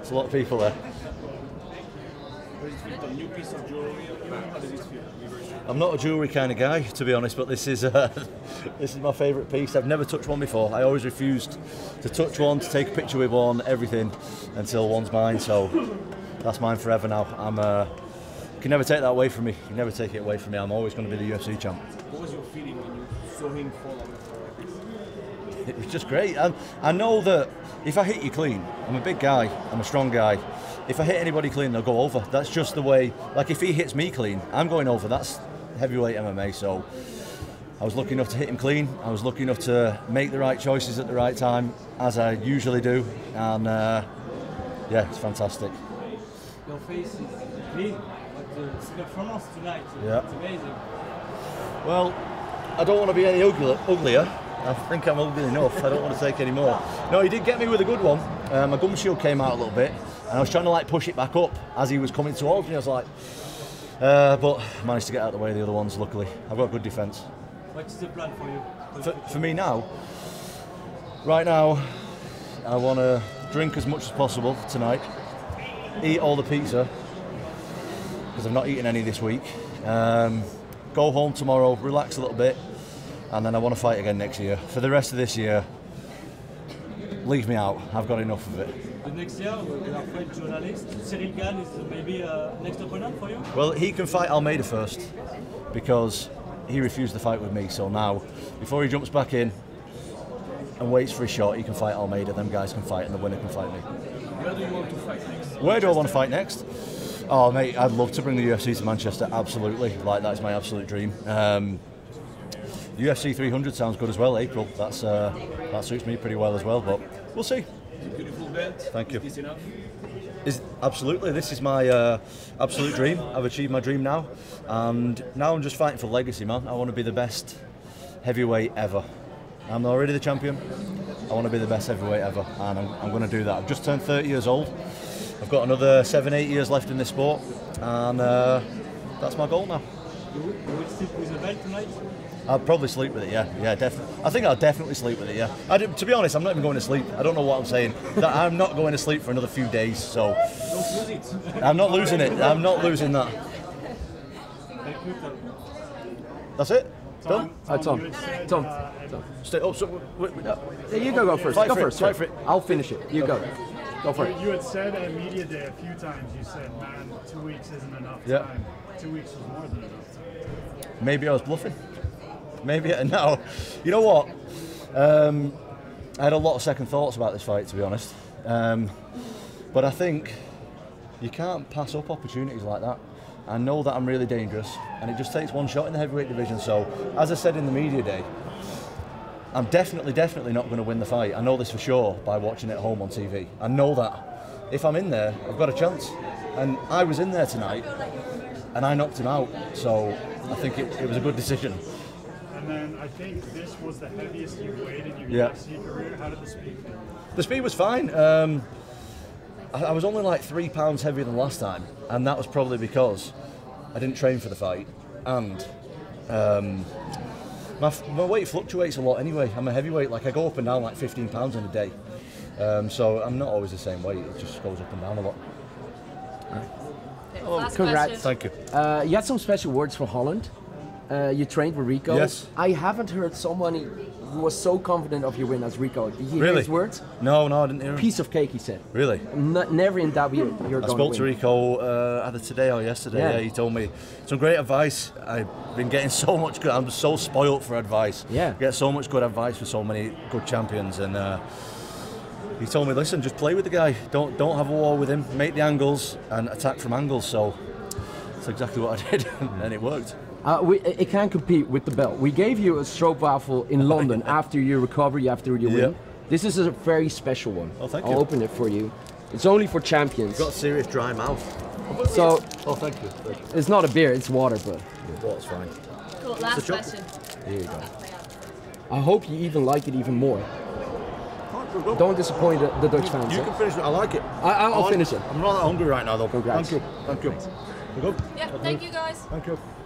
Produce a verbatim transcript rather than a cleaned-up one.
There's a lot of people there. New piece of jewelry. How does it feel? I'm not a jewellery kind of guy, to be honest, but this is uh, this is my favourite piece. I've never touched one before. I always refused to touch one, to take a picture with one, everything, until one's mine. So that's mine forever now. I'm. Uh, you can never take that away from me. You can never take it away from me. I'm always going to be the U F C champ. What was your feeling when you saw him fall on the floor? It was just great. And I know that if I hit you clean, I'm a big guy, I'm a strong guy. If I hit anybody clean, they'll go over. That's just the way. Like if he hits me clean, I'm going over. That's heavyweight M M A. So I was lucky enough to hit him clean. I was lucky enough to make the right choices at the right time, as I usually do. And uh, yeah, it's fantastic. Your face is clean, but the, the performance tonight, Yeah. it's amazing. Well, I don't want to be any ugly, uglier. I think I'm ugly enough. I don't want to take any more. No, he did get me with a good one. Uh, my gum shield came out a little bit, and I was trying to like push it back up as he was coming towards me. I was like, uh, but I managed to get out of the way of the other ones. Luckily, I've got good defence. What's the plan for you? For, for me now, right now, I want to drink as much as possible tonight. Eat all the pizza because I've not eaten any this week. Um, go home tomorrow, relax a little bit. And then I want to fight again next year. For the rest of this year, leave me out. I've got enough of it. The next year, with our French journalist, Cyril Gane is maybe a next opponent for you? Well, he can fight Almeida first because he refused to fight with me. So now, before he jumps back in and waits for his shot, he can fight Almeida. Them guys can fight, and the winner can fight me. Where do you want to fight next? Where do I want to fight next? Oh, mate, I'd love to bring the U F C to Manchester. Absolutely, like that is my absolute dream. Um, U F C three hundred sounds good as well. April, that's uh, that suits me pretty well as well. But we'll see. Beautiful belt. Thank you. Is this enough? Is absolutely. This is my uh, absolute dream. I've achieved my dream now, and now I'm just fighting for legacy, man. I want to be the best heavyweight ever. I'm already the champion. I want to be the best heavyweight ever, and I'm, I'm going to do that. I've just turned thirty years old. I've got another seven, eight years left in this sport, and uh, that's my goal now. You will, you will sleep with the belt tonight? I'll probably sleep with it, yeah, yeah, definitely. I think I'll definitely sleep with it, yeah. I do, to be honest, I'm not even going to sleep. I don't know what I'm saying. That I'm not going to sleep for another few days, so Don't lose it. I'm not losing it. I'm not losing that. Thank you, Tom. That's it. Done. Uh, Tom, Tom, Tom. Stay. Oh, so, wait, wait, no. Yeah, you go, go first. Fight go for it, first. fight sir. for it. I'll finish it. You go. Go for it. You had said at Media Day a few times, you said, man, two weeks isn't enough Yeah. time. Two weeks is more than enough time. Maybe I was bluffing. Maybe no. You know what? Um, I had a lot of second thoughts about this fight, to be honest. Um, but I think you can't pass up opportunities like that. I know that I'm really dangerous, and it just takes one shot in the heavyweight division. So, as I said in the media day, I'm definitely, definitely not going to win the fight. I know this for sure by watching it at home on T V. I know that if I'm in there, I've got a chance. And I was in there tonight, and I knocked him out. So, I think it, it was a good decision. And then I think this was the heaviest you've weighed in your Yeah. U F C career. How did the speed feel? The speed was fine. Um, I, I was only like three pounds heavier than last time, and that was probably because I didn't train for the fight, and um, my, my weight fluctuates a lot anyway. I'm a heavyweight, like I go up and down like fifteen pounds in a day, um, so I'm not always the same weight. It just goes up and down a lot. Okay, last congrats. question. Thank you. Uh, you had some special words for Holland. Uh, you trained with Rico. Yes. I haven't heard someone who was so confident of your win as Rico. Did you hear Really? his words? No, no, I didn't hear him. Piece of cake, he said. Really? N- never in doubt you're, you're I going spoke to to win. Rico uh, either today or yesterday. Yeah. Yeah. He told me some great advice. I've been getting so much good. I'm so spoilt for advice. Yeah. Get so much good advice for so many good champions, and uh, he told me, listen, just play with the guy. Don't don't have a war with him. Make the angles and attack from angles. So that's exactly what I did, and it worked. Uh, we, it can't compete with the belt. We gave you a stroopwafel in London after your recovery, after your win. Yeah. This is a very special one. Oh, thank I'll you. open it for you. It's only for champions. Got a serious dry mouth. So Oh, thank you. Thank you. it's not a beer, it's water, but Well, that's fine. Cool, last It's a joke. question. Here you go. I hope you even like it even more. Don't disappoint the, the Dutch fans. You eh? can finish it. I like it. I, I'll I like finish it. I'm not that hungry right now, though. Congrats. Thank you. Thank you. You good? Yeah, thank you guys. Thank you.